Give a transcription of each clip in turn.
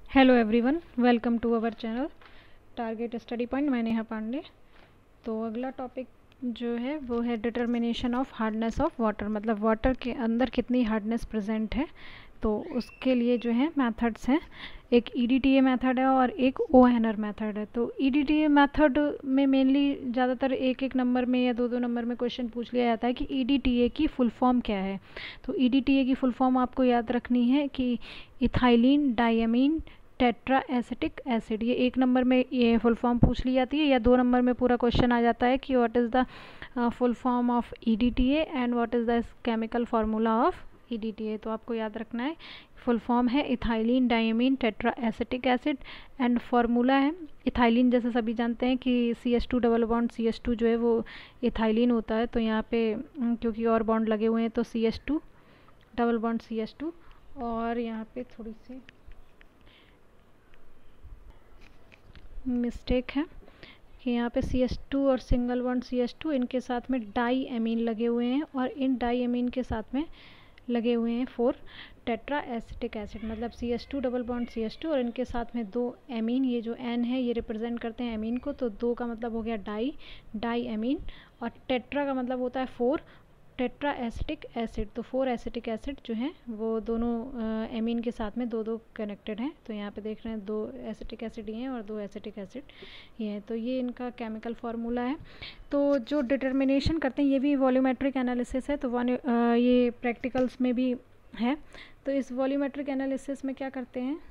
Hello everyone, welcome to our channel target study point. मैं नेहा पांडे। तो अगला टॉपिक जो है वो है determination of hardness of water, मतलब वाटर के अंदर कितनी हार्डनेस प्रेजेंट है। तो उसके लिए जो है मेथड्स हैं, एक ईडीटीए मेथड है और एक ओहेनर मेथड है। तो ईडीटीए मेथड में मेनली ज़्यादातर एक एक नंबर में या दो दो नंबर में क्वेश्चन पूछ लिया जाता है कि ईडीटीए की फुल फॉर्म क्या है। तो ईडीटीए की फुल फॉर्म आपको याद रखनी है कि ethylene diamine tetra acetic acid. ये एक नंबर में ये फुल फॉर्म पूछ ली जाती है, या दो नंबर में पूरा क्वेश्चन आ जाता है कि what is the full form of EDTA and what is the chemical formula of EDTA. तो आपको याद रखना है फुल फॉर्म है ethylene diamine tetra acetic acid and formula है इथाइलिन। जैसे सभी जानते हैं कि CH2 डबल बॉन्ड CH2 जो है वो इथाइलिन होता है। तो यहाँ पे क्योंकि और बॉन्ड लगे हुए हैं तो CH2 डबल बॉन्ड CH2, और यहाँ पे थोड़ी सी मिस्टेक है कि यहाँ पे CH2 और सिंगल बॉन्ड CH2 इनके साथ में डाई एमीन लगे हुए हैं, और इन डाई एमीन के साथ में लगे हुए हैं 4 टेट्रा एसिटिक एसिड। मतलब CH2 डबल बॉन्ड CH2 और इनके साथ में 2 एमीन, ये जो N है ये रिप्रेजेंट करते हैं एमीन को। तो 2 का मतलब हो गया डाई एमीन, और टेट्रा का मतलब होता है 4 टेट्रा एसिटिक एसिड। तो 4 एसिटिक एसिड जो हैं वो दोनों एमीन के साथ में दो दो कनेक्टेड हैं। तो यहाँ पे देख रहे हैं 2 एसिटिक एसिड ये हैं और 2 एसिटिक एसिड ये हैं। तो ये इनका केमिकल फार्मूला है। तो जो डिटर्मिनेशन करते हैं ये भी वॉल्यूमेट्रिक एनालिसिस है, तो ये प्रैक्टिकल्स में भी है। तो इस वॉल्यूमेट्रिक एनालिसिस में क्या करते हैं,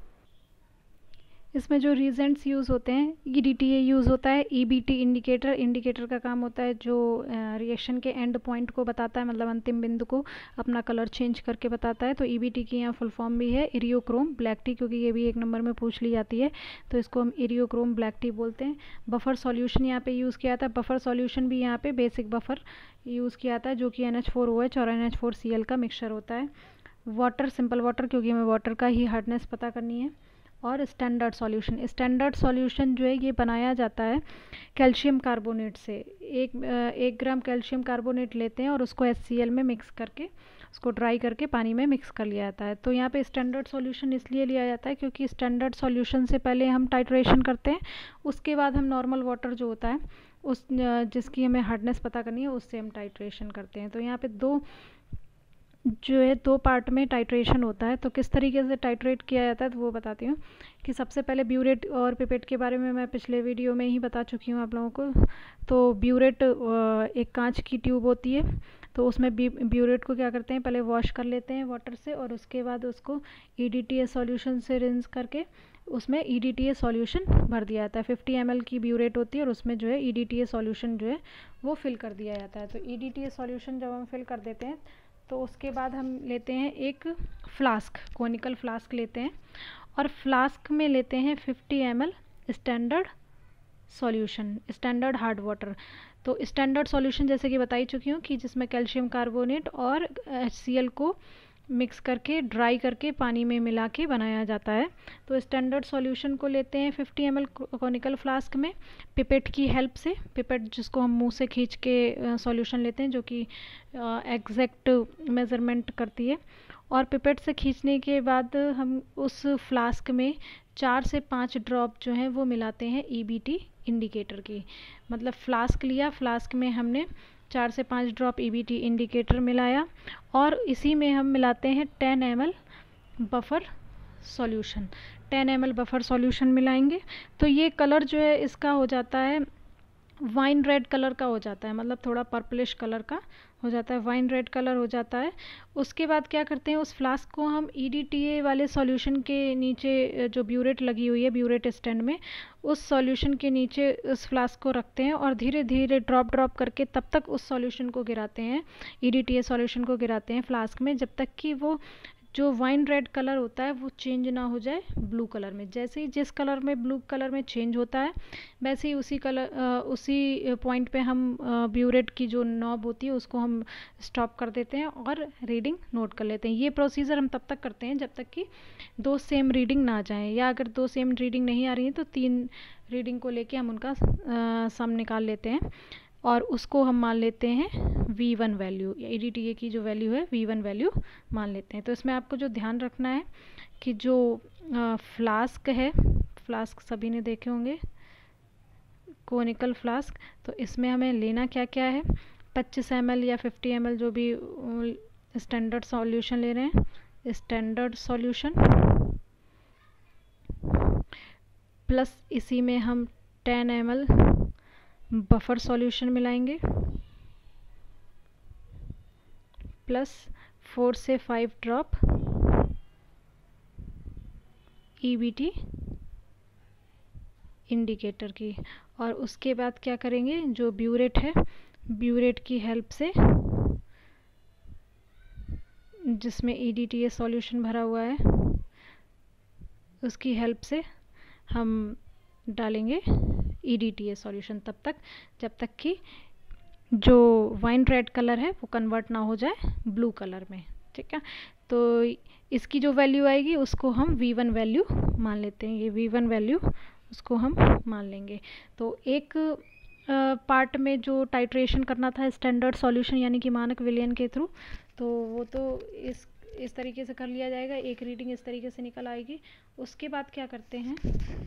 इसमें जो रीजेंट्स यूज़ होते हैं ईडीटीए यूज़ होता है। ईबीटी इंडिकेटर का काम होता है जो रिएक्शन के एंड पॉइंट को बताता है, मतलब अंतिम बिंदु को अपना कलर चेंज करके बताता है। तो ईबीटी की यहाँ फुल फॉर्म भी है इरियोक्रोम ब्लैक टी, क्योंकि ये भी एक नंबर में पूछ ली जाती है तो इसको हम इरियोक्रोम ब्लैक टी बोलते हैं। बफर सॉल्यूशन यहाँ पे यूज़ किया था। बफर सॉल्यूशन भी यहाँ पे बेसिक बफर यूज़ किया जाता है जो कि NH4OH और NH4Cl का मिक्सचर होता है। वाटर सिंपल वाटर, क्योंकि हमें वाटर का ही हार्डनेस पता करनी है। और स्टैंडर्ड सॉल्यूशन जो है ये बनाया जाता है कैल्शियम कार्बोनेट से। एक ग्राम कैल्शियम कार्बोनेट लेते हैं और उसको HCl में मिक्स करके उसको ड्राई करके पानी में मिक्स कर लिया जाता है। तो यहाँ पे स्टैंडर्ड सॉल्यूशन इसलिए लिया जाता है क्योंकि स्टैंडर्ड सॉल्यूशन से पहले हम टाइट्रेशन करते हैं, उसके बाद हम नॉर्मल वाटर जो होता है उस जिसकी हमें हार्डनेस पता करनी है उससे हम टाइट्रेशन करते हैं। तो यहाँ पे दो पार्ट में टाइट्रेशन होता है। तो किस तरीके से टाइट्रेट किया जाता है तो वो बताती हूँ कि सबसे पहले ब्यूरेट और पिपेट के बारे में मैं पिछले वीडियो में ही बता चुकी हूँ आप लोगों को। तो ब्यूरेट एक कांच की ट्यूब होती है, तो उसमें ब्यूरेट को क्या करते हैं, पहले वॉश कर लेते हैं वाटर से और उसके बाद उसको EDTA सॉल्यूशन से रिंस करके उसमें EDTA सॉल्यूशन भर दिया जाता है। 50 ml की ब्यूरेट होती है और उसमें जो है EDTA सॉल्यूशन जो है वो फिल कर दिया जाता है। तो EDTA सॉल्यूशन जब हम फिल कर देते हैं तो उसके बाद हम लेते हैं एक फ्लास्क, कोनिकल फ्लास्क लेते हैं, और फ्लास्क में लेते हैं 50 ml standard solution, standard hard water. तो स्टैंडर्ड सॉल्यूशन जैसे कि बता ही चुकी हूँ कि जिसमें कैल्शियम कार्बोनेट और HCl को मिक्स करके ड्राई करके पानी में मिला के बनाया जाता है। तो स्टैंडर्ड सॉल्यूशन को लेते हैं 50 ml कॉनिकल फ्लास्क में पिपेट की हेल्प से, पिपेट जिसको हम मुंह से खींच के सॉल्यूशन लेते हैं जो कि एग्जैक्ट मेज़रमेंट करती है। और पिपेट से खींचने के बाद हम उस फ्लास्क में 4 से 5 ड्रॉप जो हैं वो मिलाते हैं EBT इंडिकेटर की। मतलब फ्लास्क लिया, फ्लास्क में हमने 4 से 5 ड्रॉप EBT इंडिकेटर मिलाया और इसी में हम मिलाते हैं 10 ml buffer solution. 10 ml buffer solution मिलाएंगे तो ये कलर जो है इसका हो जाता है वाइन रेड कलर का हो जाता है, मतलब थोड़ा पर्पलिश कलर का हो जाता है, वाइन रेड कलर हो जाता है। उसके बाद क्या करते हैं, उस फ्लास्क को हम EDTA वाले सॉल्यूशन के नीचे जो ब्यूरेट लगी हुई है ब्यूरेट स्टैंड में, उस सॉल्यूशन के नीचे उस फ्लास्क को रखते हैं और धीरे धीरे ड्रॉप करके तब तक उस सॉल्यूशन को गिराते हैं, EDTA सॉल्यूशन को गिराते हैं फ्लास्क में, जब तक कि वो जो वाइन रेड कलर होता है वो चेंज ना हो जाए ब्लू कलर में। जैसे ही जिस कलर में ब्लू कलर में चेंज होता है वैसे ही उसी पॉइंट पे हम ब्यूरेट की जो नॉब होती है उसको हम स्टॉप कर देते हैं और रीडिंग नोट कर लेते हैं। ये प्रोसीजर हम तब तक करते हैं जब तक कि 2 सेम रीडिंग ना जाए, या अगर 2 सेम रीडिंग नहीं आ रही है तो 3 रीडिंग को लेके हम उनका सम निकाल लेते हैं और उसको हम मान लेते हैं V1 वैल्यू, या EDTA की जो वैल्यू है V1 वैल्यू मान लेते हैं। तो इसमें आपको जो ध्यान रखना है कि जो फ्लास्क है, फ्लास्क सभी ने देखे होंगे, कोनिकल फ्लास्क, तो इसमें हमें लेना क्या क्या है, 25 ml या 50 ml जो भी स्टैंडर्ड सॉल्यूशन ले रहे हैं, स्टैंडर्ड सॉल्यूशन, प्लस इसी में हम 10 ml बफर सॉल्यूशन मिलाएंगे, प्लस 4 से 5 ड्रॉप EBT इंडिकेटर की। और उसके बाद क्या करेंगे, जो ब्यूरेट है, ब्यूरेट की हेल्प से, जिसमें EDTA सॉल्यूशन भरा हुआ है, उसकी हेल्प से हम डालेंगे EDTA सॉल्यूशन तब तक जब तक कि जो वाइन रेड कलर है वो कन्वर्ट ना हो जाए ब्लू कलर में। ठीक है, तो इसकी जो वैल्यू आएगी उसको हम V1 वैल्यू मान लेते हैं, ये V1 वैल्यू उसको हम मान लेंगे। तो एक पार्ट में जो टाइट्रेशन करना था स्टैंडर्ड सॉल्यूशन यानी कि मानक विलयन के थ्रू, तो वो तो इस तरीके से कर लिया जाएगा, एक रीडिंग इस तरीके से निकल आएगी। उसके बाद क्या करते हैं,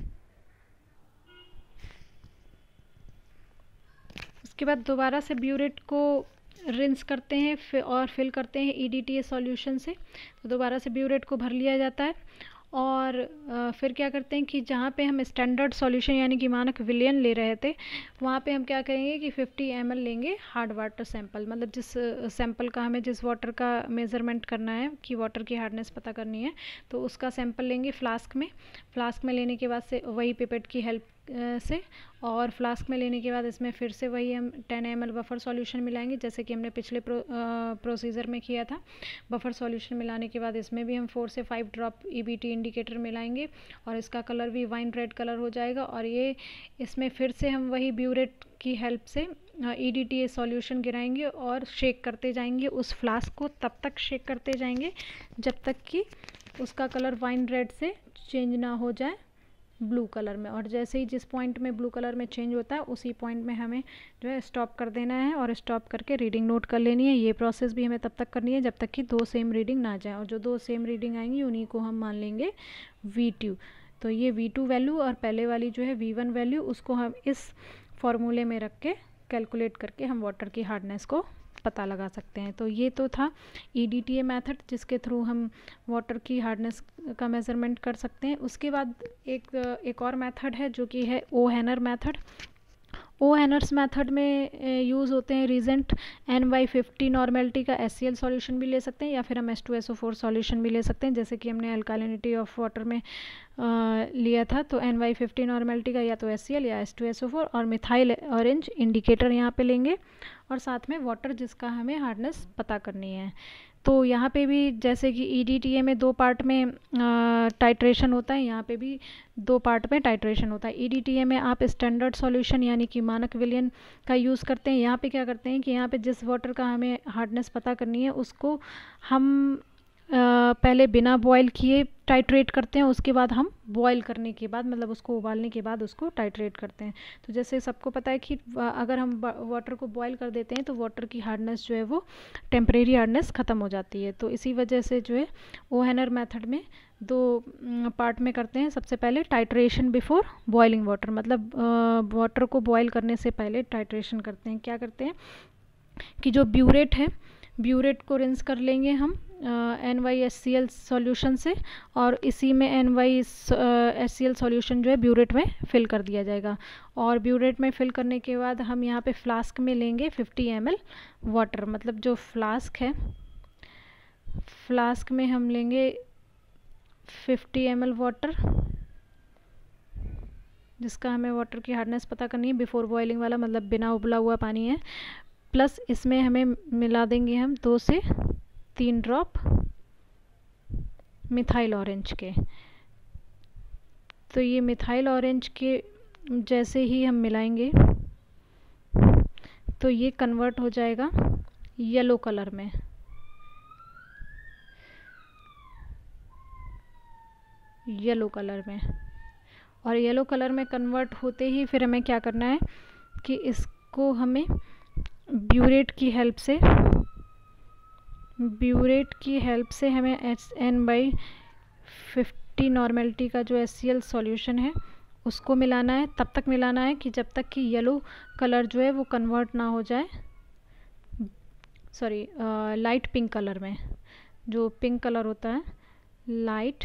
उसके बाद दोबारा से ब्यूरेट को रिंस करते हैं और फिल करते हैं EDTA सॉल्यूशन से। तो दोबारा से ब्यूरेट को भर लिया जाता है और फिर क्या करते हैं कि जहाँ पे हम स्टैंडर्ड सॉल्यूशन यानी कि मानक विलयन ले रहे थे, वहाँ पे हम क्या करेंगे कि 50 ml लेंगे हार्ड वाटर सैंपल, मतलब जिस सैंपल का हमें जिस वाटर का मेज़रमेंट करना है कि वाटर की हार्डनेस पता करनी है, तो उसका सैंपल लेंगे फ्लास्क में लेने के बाद से वही पिपेट की हेल्प से, और फ्लास्क में लेने के बाद इसमें फिर से वही हम 10 ml बफर सॉल्यूशन मिलाएंगे जैसे कि हमने पिछले प्रोसीजर में किया था। बफर सॉल्यूशन मिलाने के बाद इसमें भी हम 4 से 5 ड्रॉप EBT इंडिकेटर मिलाएंगे और इसका कलर भी वाइन रेड कलर हो जाएगा। और ये इसमें फिर से हम वही ब्यूरेट की हेल्प से EDTA सॉल्यूशन गिराएंगे और शेक करते जाएंगे उस फ्लास्क को, तब तक शेक करते जाएंगे जब तक कि उसका कलर वाइन रेड से चेंज ना हो जाए ब्लू कलर में। और जैसे ही जिस पॉइंट में ब्लू कलर में चेंज होता है उसी पॉइंट में हमें जो है स्टॉप कर देना है और स्टॉप करके रीडिंग नोट कर लेनी है। ये प्रोसेस भी हमें तब तक करनी है जब तक कि 2 सेम रीडिंग ना जाए, और जो 2 सेम रीडिंग आएंगी उन्हीं को हम मान लेंगे V2। तो ये V2 वैल्यू और पहले वाली जो है V1 वैल्यू, उसको हम इस फॉर्मूले में रख के कैलकुलेट करके हम वाटर की हार्डनेस को पता लगा सकते हैं। तो ये तो था EDTA मेथड जिसके थ्रू हम वाटर की हार्डनेस का मेज़रमेंट कर सकते हैं। उसके बाद एक और मेथड है जो कि है ओहेनर मेथड। ओहेनर्स मेथड में यूज़ होते हैं रीजेंट NY50 नॉर्मेलिटी का HCl सॉल्यूशन भी ले सकते हैं या फिर हम H2SO4 सॉल्यूशन भी ले सकते हैं, जैसे कि हमने अल्कालिनिटी ऑफ वाटर में लिया था। तो NY50 नॉर्मेलिटी का या तो HCl या H2SO4 और मिथाइल ऑरेंज इंडिकेटर यहाँ पे लेंगे और साथ में वाटर जिसका हमें हार्डनेस पता करनी है। तो यहाँ पे भी जैसे कि EDTA में 2 पार्ट में टाइट्रेशन होता है, यहाँ पे भी 2 पार्ट में टाइट्रेशन होता है। EDTA में आप स्टैंडर्ड सॉल्यूशन यानी कि मानक विलयन का यूज़ करते हैं। यहाँ पे क्या करते हैं कि यहाँ पे जिस वाटर का हमें हार्डनेस पता करनी है उसको हम पहले बिना बॉयल किए टाइट्रेट करते हैं, उसके बाद हम बॉयल करने के बाद, मतलब उसको उबालने के बाद उसको टाइट्रेट करते हैं। तो जैसे सबको पता है कि अगर हम वाटर को बॉयल कर देते हैं तो वाटर की हार्डनेस जो है वो टेम्परेरी हार्डनेस ख़त्म हो जाती है। तो इसी वजह से जो है ओहेनर मेथड में 2 पार्ट में करते हैं। सबसे पहले टाइट्रेशन बिफोर बॉइलिंग वाटर, मतलब वाटर को बॉयल करने से पहले टाइट्रेशन करते हैं। क्या करते हैं कि जो ब्यूरेट है, ब्यूरेट को रिंस कर लेंगे हम NyHCl सॉल्यूशन से और इसी में NyHCl सॉल्यूशन जो है ब्यूरेट में फिल कर दिया जाएगा। और ब्यूरेट में फिल करने के बाद हम यहाँ पे फ्लास्क में लेंगे 50 ml वाटर, मतलब जो फ्लास्क है, फ्लास्क में हम लेंगे 50 ml वाटर जिसका हमें वाटर की हार्डनेस पता करनी है बिफोर बॉइलिंग वाला, मतलब बिना उबला हुआ पानी है। प्लस इसमें हमें मिला देंगे हम 2 से 3 ड्रॉप मिथाइल ऑरेंज के। तो ये मिथाइल ऑरेंज के जैसे ही हम मिलाएंगे तो ये कन्वर्ट हो जाएगा येलो कलर में। येलो कलर में, और येलो कलर में कन्वर्ट होते ही फिर हमें क्या करना है कि इसको हमें ब्यूरेट की हेल्प से हमें NY50 50 नॉर्मेलिटी का जो HCl सॉल्यूशन है उसको मिलाना है। तब तक मिलाना है कि जब तक कि येलो कलर जो है वो कन्वर्ट ना हो जाए, सॉरी लाइट पिंक कलर में। जो पिंक कलर होता है लाइट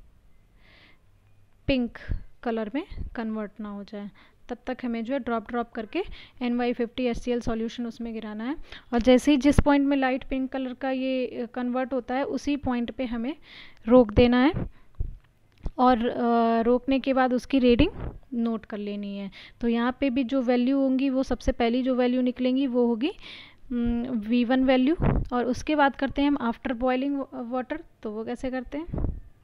पिंक कलर में कन्वर्ट ना हो जाए, तब तक हमें जो है ड्रॉप करके NY50 HCl सॉल्यूशन उसमें गिराना है। और जैसे ही जिस पॉइंट में लाइट पिंक कलर का ये कन्वर्ट होता है उसी पॉइंट पे हमें रोक देना है, और रोकने के बाद उसकी रीडिंग नोट कर लेनी है। तो यहाँ पे भी जो वैल्यू होंगी वो सबसे पहली जो वैल्यू निकलेंगी वो होगी V1 वैल्यू। और उसके बाद करते हैं हम आफ्टर बॉइलिंग वाटर। तो वो कैसे करते हैं,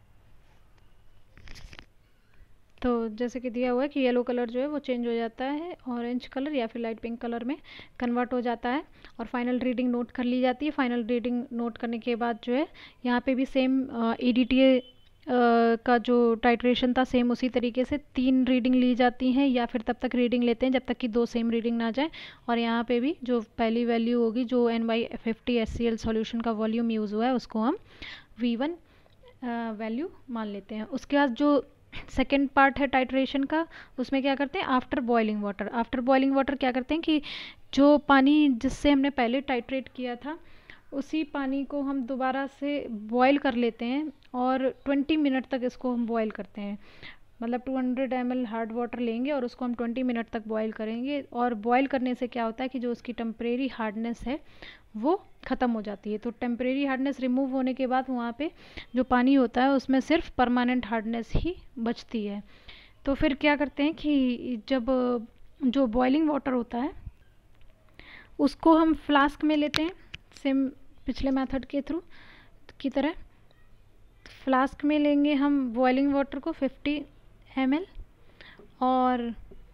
तो जैसे कि दिया हुआ है कि येलो कलर जो है वो चेंज हो जाता है ऑरेंज कलर या फिर लाइट पिंक कलर में कन्वर्ट हो जाता है, और फाइनल रीडिंग नोट कर ली जाती है। फाइनल रीडिंग नोट करने के बाद जो है यहाँ पे भी सेम EDTA का जो टाइट्रेशन था सेम उसी तरीके से 3 रीडिंग ली जाती हैं, या फिर तब तक रीडिंग लेते हैं जब तक कि 2 सेम रीडिंग ना जाए। और यहाँ पे भी जो पहली वैल्यू होगी जो NY50 HCl सॉल्यूशन का वॉल्यूम यूज़ हुआ है उसको हम V1 वैल्यू मान लेते हैं। उसके बाद जो सेकेंड पार्ट है टाइट्रेशन का, उसमें क्या करते हैं after boiling water. After boiling water क्या करते हैं कि जो पानी जिससे हमने पहले टाइट्रेट किया था उसी पानी को हम दोबारा से बॉईल कर लेते हैं, और 20 मिनट तक इसको हम बॉईल करते हैं। मतलब 200 ml हार्ड वाटर लेंगे और उसको हम 20 मिनट तक बॉईल करेंगे। और बॉईल करने से क्या होता है कि जो उसकी टेम्परेरी हार्डनेस है वो ख़त्म हो जाती है। तो टेम्परेरी हार्डनेस रिमूव होने के बाद वहाँ पे जो पानी होता है उसमें सिर्फ परमानेंट हार्डनेस ही बचती है। तो फिर क्या करते हैं कि जब जो बॉइलिंग वाटर होता है उसको हम फ्लास्क में लेते हैं, सेम पिछले मेथड के थ्रू की तरह। फ्लास्क में लेंगे हम बॉइलिंग वाटर को 50 ml, और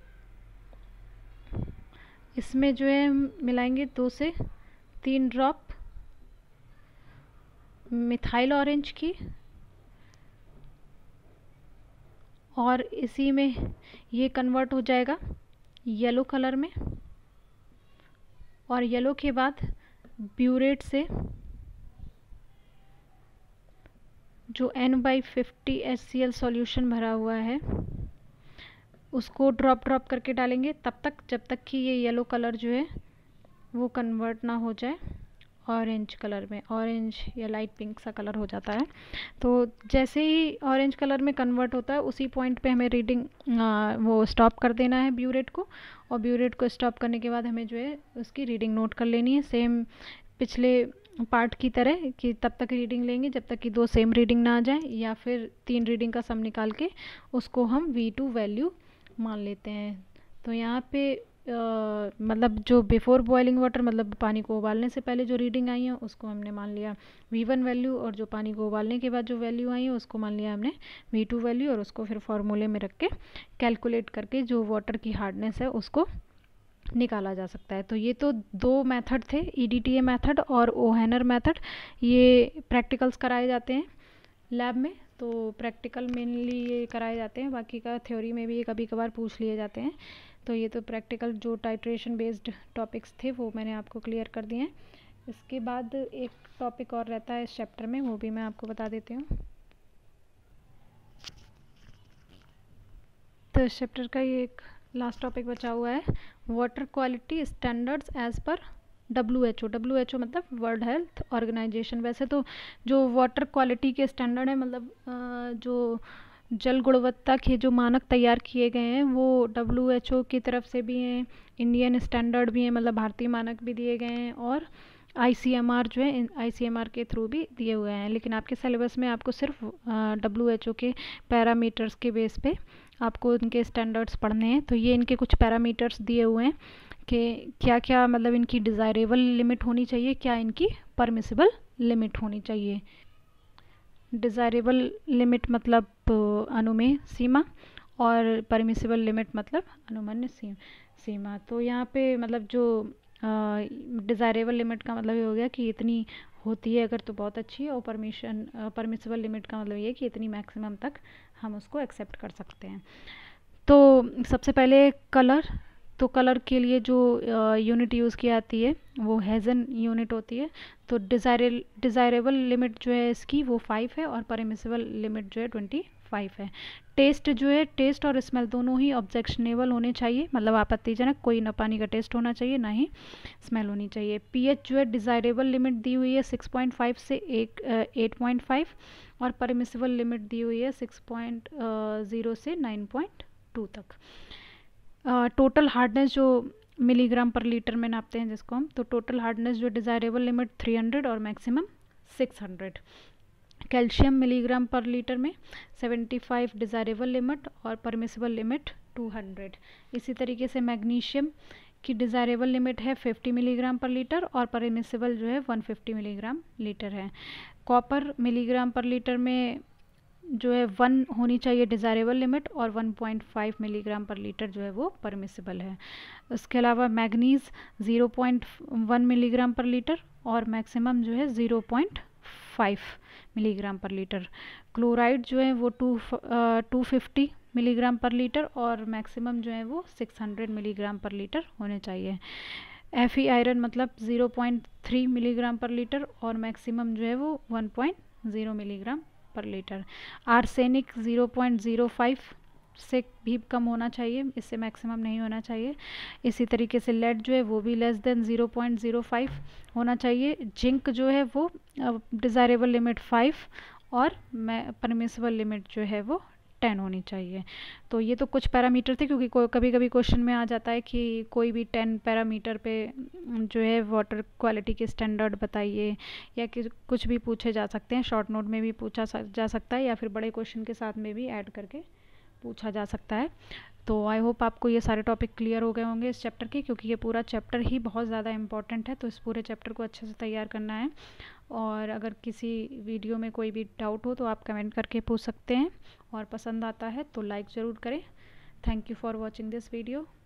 इसमें जो है हम मिलाएंगे 2 से 3 ड्रॉप मिथाइल ऑरेंज की, और इसी में ये कन्वर्ट हो जाएगा येलो कलर में। और येलो के बाद ब्यूरेट से जो N/50 HCl सॉल्यूशन भरा हुआ है उसको ड्रॉप करके डालेंगे, तब तक जब तक कि ये येलो कलर जो है वो कन्वर्ट ना हो जाए ऑरेंज कलर में। ऑरेंज या लाइट पिंक सा कलर हो जाता है। तो जैसे ही ऑरेंज कलर में कन्वर्ट होता है उसी पॉइंट पे हमें रीडिंग वो स्टॉप कर देना है ब्यूरेट को। और ब्यूरेट को स्टॉप करने के बाद हमें जो है उसकी रीडिंग नोट कर लेनी है, सेम पिछले पार्ट की तरह कि तब तक रीडिंग लेंगे जब तक कि 2 सेम रीडिंग ना आ जाए, या फिर 3 रीडिंग का सम निकाल के उसको हम V2 वैल्यू मान लेते हैं। तो यहाँ पे मतलब जो बिफोर बॉइलिंग वाटर मतलब पानी को उबालने से पहले जो रीडिंग आई है उसको हमने मान लिया V1 वैल्यू, और जो पानी को उबालने के बाद जो वैल्यू आई है उसको मान लिया हमने V2 वैल्यू, और उसको फिर फार्मूले में रख के कैलकुलेट करके जो वाटर की हार्डनेस है उसको निकाला जा सकता है। तो ये तो 2 मेथड थे, EDTA मेथड और ओहेनर मेथड। ये प्रैक्टिकल्स कराए जाते हैं लैब में, तो प्रैक्टिकल मेनली ये कराए जाते हैं, बाकी का थ्योरी में भी ये कभी कभार पूछ लिए जाते हैं। तो ये तो प्रैक्टिकल जो टाइट्रेशन बेस्ड टॉपिक्स थे वो मैंने आपको क्लियर कर दिए हैं। इसके बाद एक टॉपिक और रहता है इस चैप्टर में, वो भी मैं आपको बता देती हूँ। तो इस चैप्टर का ये एक लास्ट टॉपिक बचा हुआ है, वाटर क्वालिटी स्टैंडर्ड्स एज पर WHO। WHO मतलब वर्ल्ड हेल्थ ऑर्गेनाइजेशन। वैसे तो जो वाटर क्वालिटी के स्टैंडर्ड है मतलब जो जल गुणवत्ता के जो मानक तैयार किए गए हैं वो WHO की तरफ से भी हैं, इंडियन स्टैंडर्ड भी हैं, मतलब भारतीय मानक भी दिए गए हैं, और ICMR जो है ICMR के थ्रू भी दिए हुए हैं। लेकिन आपके सिलेबस में आपको सिर्फ WHO के पैरामीटर्स के बेस पे आपको इनके स्टैंडर्ड्स पढ़ने हैं। तो ये इनके कुछ पैरामीटर्स दिए हुए हैं कि क्या क्या मतलब इनकी डिज़ायरेबल लिमिट होनी चाहिए, क्या इनकी परमिसिबल लिमिट होनी चाहिए। डिज़ायरेबल लिमिट मतलब अनुमेय सीमा, और परमिसिबल लिमिट मतलब अनुमन्य सीमा। तो यहाँ पे मतलब जो डिज़ायरेबल लिमिट का मतलब ये हो गया कि इतनी होती है अगर तो बहुत अच्छी है, और परमिसिबल लिमिट का मतलब ये है कि इतनी मैक्सिमम तक हम उसको एक्सेप्ट कर सकते हैं। तो सबसे पहले कलर तो कलर के लिए जो यूनिट यूज़ की जाती है वो हेज़न यूनिट होती है। तो डिज़ायरेबल लिमिट जो है इसकी वो 5 है और परमिसिबल लिमिट जो है 25 है। टेस्ट जो है, टेस्ट और स्मेल दोनों ही ऑब्जेक्शनेबल होने चाहिए, मतलब आपत्तिजनक, कोई ना पानी का टेस्ट होना चाहिए ना ही स्मेल होनी चाहिए। पीएच जो है डिज़ायरेबल लिमिट दी हुई है 6.5 से 8.5 और परमिसिबल लिमिट दी हुई है 6.0 से 9.2 तक। टोटल हार्डनेस जो मिलीग्राम पर लीटर में नापते हैं जिसको हम, तो टोटल हार्डनेस जो डिज़ायरेबल लिमिट 300 और मैक्सिमम 600। कैल्शियम मिलीग्राम पर लीटर में 75 डिज़ायरेबल लिमिट और परमिसिबल लिमिट 200। इसी तरीके से मैग्नीशियम की डिज़ायरेबल लिमिट है 50 मिलीग्राम पर लीटर और परमिसिबल जो है 150 मिलीग्राम लीटर है। कॉपर मिलीग्राम पर लीटर में जो है 1 होनी चाहिए डिज़ायरेबल लिमिट और 1.5 मिलीग्राम पर लीटर जो है वो परमिसिबल है। उसके अलावा मैग्नीज़ 0.1 मिलीग्राम पर लीटर और मैक्सिमम जो है 0.5 मिलीग्राम पर लीटर। क्लोराइड जो है वो 250 मिलीग्राम पर लीटर और मैक्सिमम जो है वो 600 मिलीग्राम पर लीटर होने चाहिए। Fe आयरन मतलब 0.3 मिलीग्राम पर लीटर और मैक्सिमम जो है वो 1.0 मिलीग्राम पर लीटर। आर्सेनिक 0.05 से भी कम होना चाहिए, इससे मैक्सिमम नहीं होना चाहिए। इसी तरीके से लेड जो है वो भी लेस देन 0.05 होना चाहिए। जिंक जो है वो डिज़ायरेबल लिमिट 5 और परमिसिबल लिमिट जो है वो 10 होनी चाहिए। तो ये तो कुछ पैरामीटर थे, क्योंकि कभी कभी क्वेश्चन में आ जाता है कि कोई भी 10 पैरामीटर पे जो है वाटर क्वालिटी के स्टैंडर्ड बताइए, या कि कुछ भी पूछे जा सकते हैं। शॉर्ट नोट में भी पूछा जा सकता है या फिर बड़े क्वेश्चन के साथ में भी ऐड करके पूछा जा सकता है। तो आई होप आपको ये सारे टॉपिक क्लियर हो गए होंगे इस चैप्टर के, क्योंकि ये पूरा चैप्टर ही बहुत ज़्यादा इंपॉर्टेंट है। तो इस पूरे चैप्टर को अच्छे से तैयार करना है। और अगर किसी वीडियो में कोई भी डाउट हो तो आप कमेंट करके पूछ सकते हैं, और पसंद आता है तो लाइक ज़रूर करें। Thank you for watching this video.